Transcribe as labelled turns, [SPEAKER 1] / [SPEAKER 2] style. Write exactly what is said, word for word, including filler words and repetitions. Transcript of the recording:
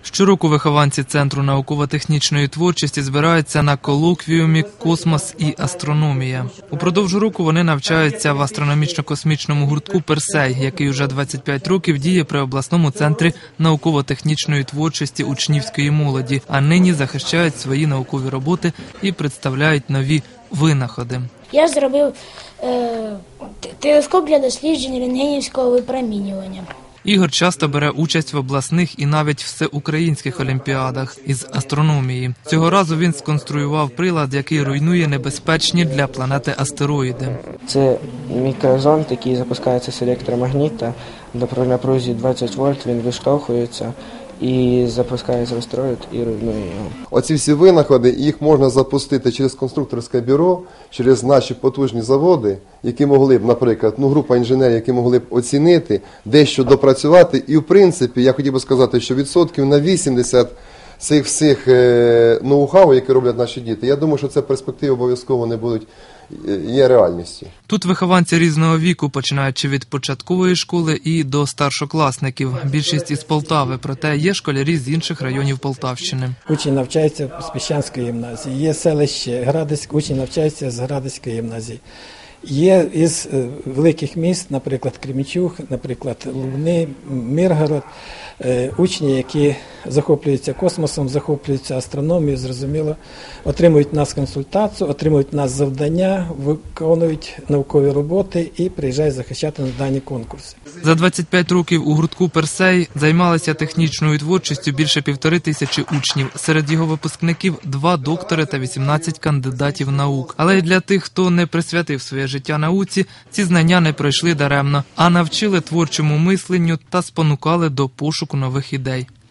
[SPEAKER 1] Щороку вихованці Центру науково-технічної творчості збираються на колоквіумі «Космос і астрономія». Упродовж року вони навчаються в астрономічно-космічному гуртку «Персей», який уже двадцять п'ять років діє при обласному центрі науково-технічної творчості учнівської молоді, а нині захищають свої наукові роботи і представляють нові винаходи.
[SPEAKER 2] Я зробив е, телескоп для досліджень рентгенівського випромінювання.
[SPEAKER 1] Ігор часто бере участь в обласних і навіть всеукраїнських олімпіадах із астрономії. Цього разу він сконструював прилад, який руйнує небезпечні для планети астероїди.
[SPEAKER 3] Це мікрозонд, який запускається з електромагніта. При напрузі двадцять вольт він виштовхується і запускається в астероїд і руйнує його.
[SPEAKER 4] Оці всі винаходи, їх можна запустити через конструкторське бюро, через наші потужні заводи, які могли б, наприклад, ну, група інженерів, які могли б оцінити, дещо допрацювати. І, в принципі, я хотів би сказати, що відсотків на вісімдесят цих всіх е, ноу-хау, які роблять наші діти, я думаю, що це перспективи обов'язково не будуть, є реальністю.
[SPEAKER 1] Тут вихованці різного віку, починаючи від початкової школи і до старшокласників. Більшість із Полтави, проте є школярі з інших районів Полтавщини.
[SPEAKER 5] Учні навчаються з Піщанської гімназії, є селище Градиськ, учні навчаються з Градиської гімназії. Є із великих міст, наприклад, Кременчуг, наприклад, Лубни, Миргород, учні, які захоплюються космосом, захоплюються астрономією, зрозуміло, отримують в нас консультацію, отримують в нас завдання, виконують наукові роботи і приїжджають захищати на дані конкурси.
[SPEAKER 1] За двадцять п'ять років у гуртку «Персей» займалися технічною творчістю більше півтори тисячі учнів. Серед його випускників два доктори та вісімнадцять кандидатів наук. Але й для тих, хто не присвятив своє життя науці, ці знання не пройшли даремно, а навчили творчому мисленню та спонукали до пошуку нових ідей.